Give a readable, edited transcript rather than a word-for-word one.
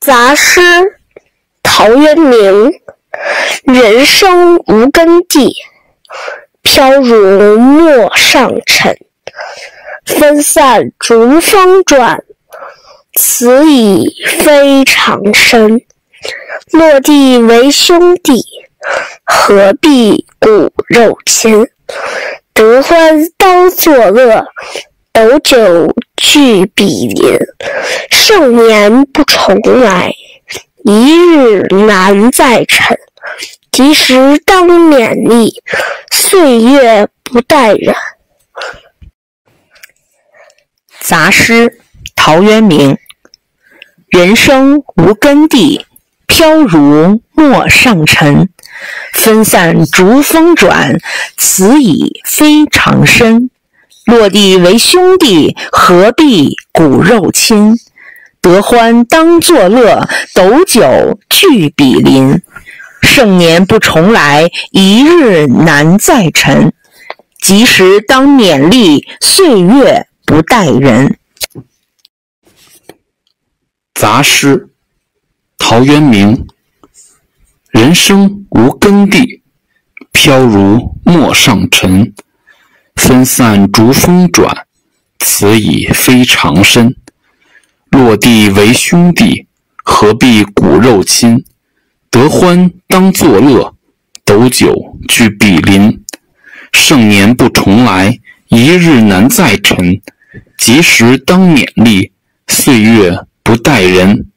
杂诗，陶渊明。人生无根蒂，飘如陌上尘。分散逐风转，此已非常身。落地为兄弟，何必骨肉亲？得欢当作乐，斗酒俱比邻。盛年不重来，一日难再晨。及时当勉励，岁月不待人。 杂诗，陶渊明。人生无根蒂，飘如陌上尘。分散逐风转，此已非常身。落地为兄弟，何必骨肉亲？得欢当作乐，斗酒俱比邻。盛年不重来，一日难再晨。及时当勉励，岁月不待人。 杂诗，陶渊明。人生无根蒂，飘如陌上尘。分散逐风转，此已非常身。落地为兄弟，何必骨肉亲？得欢当作乐，斗酒俱比邻。盛年不重来，一日难再晨。及时当勉励，岁月不待人。